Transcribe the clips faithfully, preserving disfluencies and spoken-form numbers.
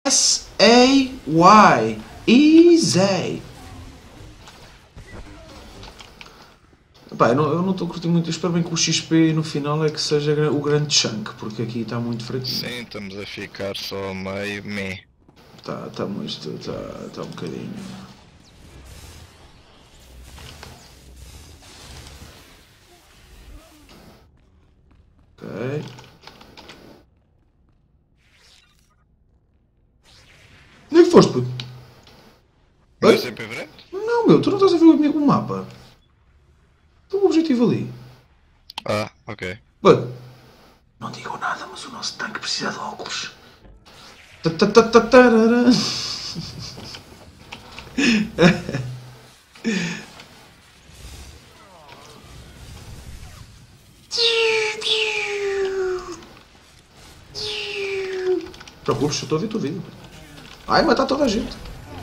S A Y. Easy. Pá, eu não estou a curtir muito, eu espero bem que o X P no final é que seja o grande chunk, porque aqui está muito fraquinho. Sim, estamos a ficar só meio meh. Tá, tá muito, tá, tá um bocadinho. Ok. Onde é que foste, puto? Não é sempre em frente? Não, meu, tu não estás a ver o, o mapa. Estou o objetivo ali. Ah, ok. Puto. Não digam nada, mas o nosso tanque precisa de óculos. Ta-ta-ta-ta-tarara. Preocupes, eu estou a ver o teu vídeo. Ai, matar toda a gente.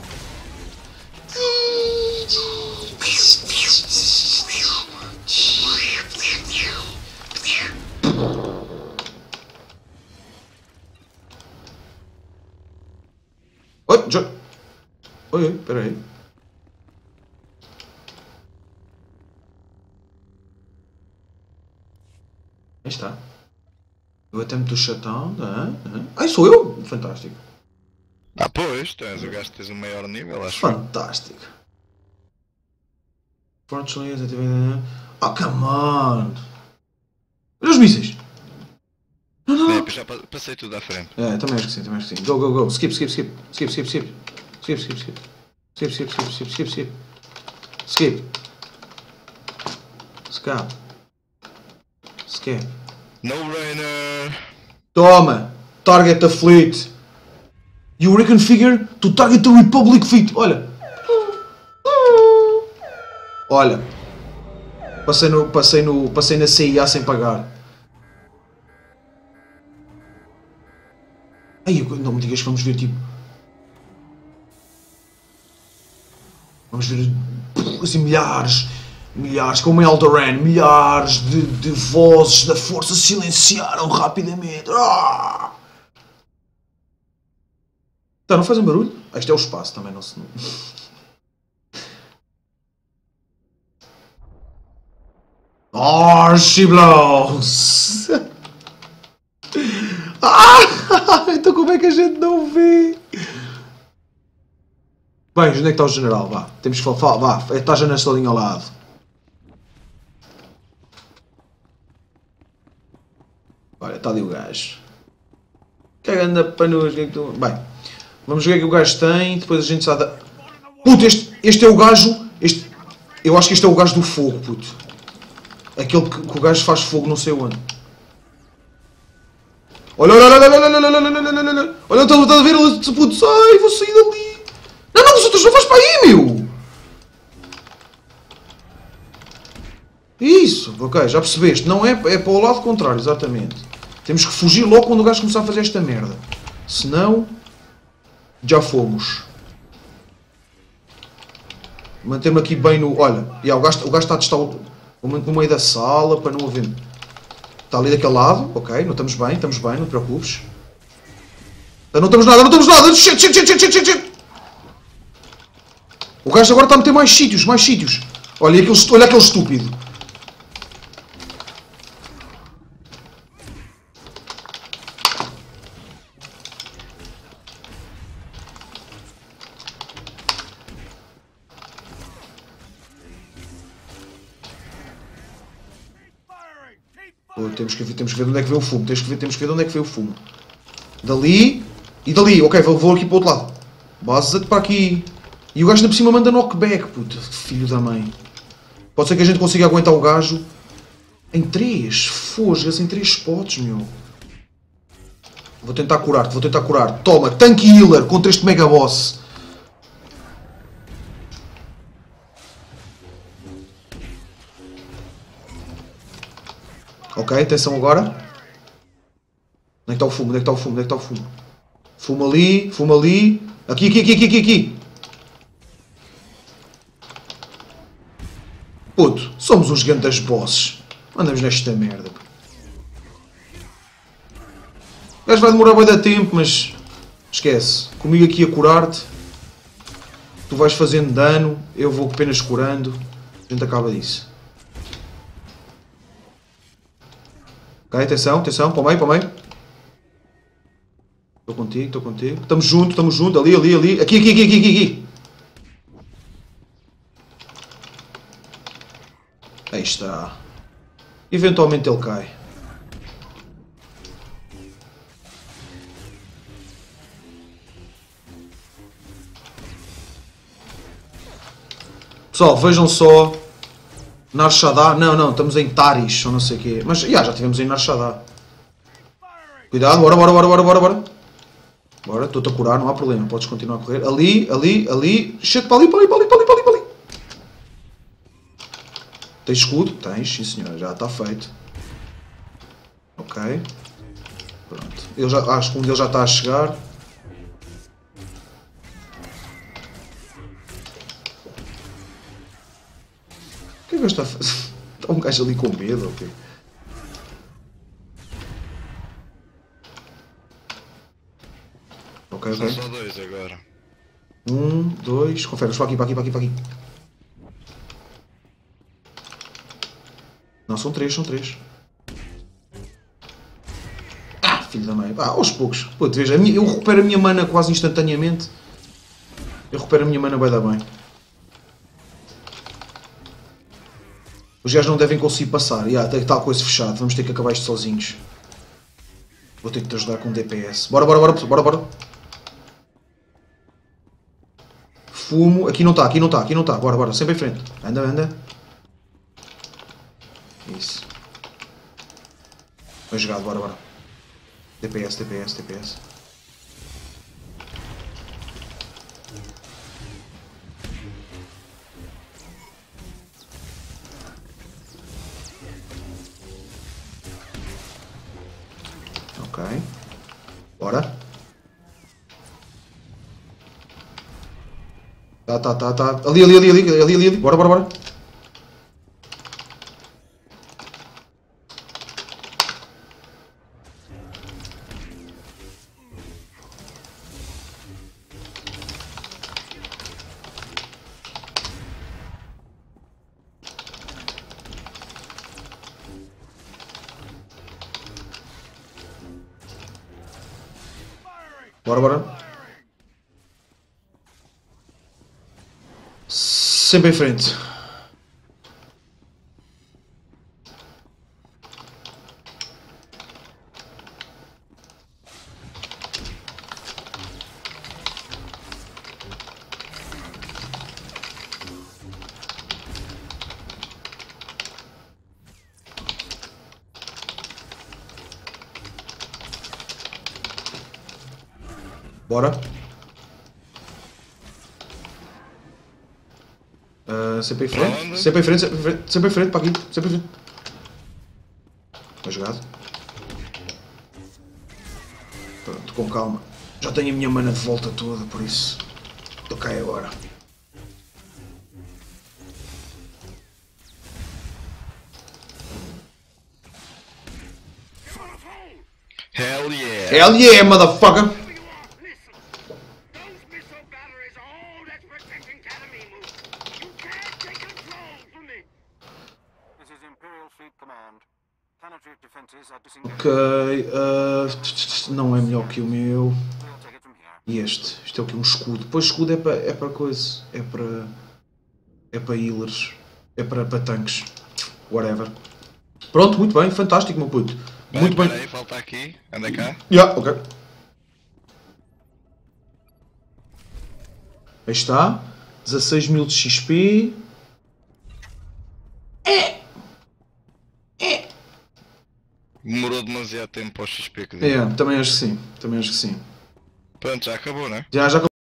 Oi, já... Oi, oi, peraí. Aí está. Eu até me estou chatão. Ah, ah. Ai, sou eu? Fantástico. Ah, pois, tu és o gajo que tens o maior nível, acho. Fantástico. Fortunately, oh, come on. Olha os mísseis. Não, não, É, não. já passei tudo à frente. É, também acho que sim, também acho que sim. Go, go, go. Skip, skip, skip. Skip, skip, skip. Skip, skip, skip. Skip, skip, skip, skip, skip, skip. Skip. Skip. Skip. No brainer. Toma. Target the fleet. You reconfigure to target the Republic fleet. Olha. Olha. Passei no, passei no, passei na C I A sem pagar. Ai, não me digas que vamos ver tipo... Vamos ver assim milhares, milhares, como em Alderaan, milhares de, de vozes da força silenciaram rapidamente. Ah! Tá, não fazem barulho? Ah, isto é o espaço também, não se... Oh, she blows! Ah! Então como é que a gente não vê? Bem, onde é que está o general? Vá, temos que falar, vá, está já nesta linha ao lado. Olha, está ali o gajo. Que anda para nos... Bem, vamos ver o que o gajo tem, depois a gente sabe... Puto, este, este é o gajo... Este, eu acho que este é o gajo do fogo, puto. Aquele que, que o gajo faz fogo não sei onde. Olha, olha, olha, olha, olha, olha, olha, olha, olha, olha, olha, está a ver, puto, sai, vou sair dali. Não, não, os outros não faz para aí, meu. Isso, ok, já percebeste, não é, é para o lado contrário, exatamente. Temos que fugir logo quando o gajo começar a fazer esta merda. Senão, já fomos. Manter-me aqui bem no... Olha, yeah, o, gajo, o gajo está a testar o... no meio da sala para não haver... Está ali daquele lado, ok, não estamos bem, estamos bem, não te preocupes. Não estamos nada, não estamos nada! Shit, shit, shit, shit, shit, shit. O gajo agora está a meter mais sítios, mais sítios. Olha aquele, olha aquele estúpido. Oh, temos, que ver, temos que ver de onde é que veio o fumo. Temos que ver, temos que ver de onde é que veio o fumo. Dali e dali. Ok, vou, vou aqui para o outro lado. Base-te para aqui. E o gajo ainda por cima manda knockback, puto. Filho da mãe. Pode ser que a gente consiga aguentar o gajo em três. Fosgas, em três spots, meu. Vou tentar curar-te, vou tentar curar. Toma, Tank Healer contra este Mega Boss. Ok, atenção agora. Onde é que está o fumo? Onde é que está o fumo? Onde é que está o fumo? Fumo ali, fumo ali. Aqui, aqui, aqui, aqui, aqui, aqui. Puto, somos uns grandes bosses. Andamos nesta merda. O gajo vai demorar bem da tempo, mas Esquece. Comigo aqui a curar-te. Tu vais fazendo dano. Eu vou apenas curando. A gente acaba disso. Ok, atenção, atenção. Para o meio, para o meio. Estou contigo, estou contigo. Estamos juntos, estamos juntos. Ali, ali, ali. Aqui, aqui, aqui, aqui, aqui. Aí está. Eventualmente ele cai. Pessoal, vejam só. Nar Shaddaa. Não, não, estamos em Taris ou não sei o quê. Mas já, já estivemos em Nar Shaddaa. Cuidado, bora, bora, bora, bora, bora, bora. Bora, estou-te a curar, não há problema. Podes continuar a correr. Ali, ali, ali. Chega para ali, para ali, para ali, para ali, para ali, para ali. Tens escudo? Tens, sim senhor, já está feito. Ok. Pronto. Ele já, acho que um deles já está a chegar. O que é que eu estou a fazer? Está um gajo ali com medo ou quê? Ok, ok. São só dois agora. Um, dois. Confere, para aqui, para aqui, para aqui, para aqui. Não, são três, são três. Ah, filho da mãe. Ah, aos poucos. Pô, tu vês, a minha, eu recupero a minha mana quase instantaneamente. Eu recupero a minha mana, vai dar bem. Os gajos não devem conseguir passar. Ya, tem tal coisa fechada. Vamos ter que acabar isto sozinhos. Vou ter que te ajudar com D P S. Bora, bora, bora, bora, bora. Fumo. Aqui não está, aqui não está, aqui não está. Bora, bora. Sempre em frente. Anda, anda. Isso. Bem jogado, bora, bora. D P S, D P S, D P S. Ok. Bora. Tá, tá, tá, tá. Ali, ali, ali, ali, ali, ali, ali. Bora, bora, bora. Bora, bora. Sempre em frente. Bora. Uh, sempre em frente. Sempre em frente, sempre em frente, sempre em frente, para aqui. Sempre em frente. Está jogado. Pronto, com calma. Já tenho a minha mana de volta toda, por isso. Estou cá agora. Hell yeah! Hell yeah, motherfucker! Ok, uh, não é melhor que o meu. E este? Isto é o que? Um escudo. Depois escudo é para é para coisa. É para. É para healers. É para, para tanques. Whatever. Pronto, muito bem, fantástico, meu puto. Bem, Muito bem. Aí, falta aqui, anda cá. Yeah, ok. Aí está. dezasseis mil de X P. É. É. Demorou demasiado tempo para o X P que deu. É, também acho que sim. Também acho que sim. Pronto, já acabou, né? Já, já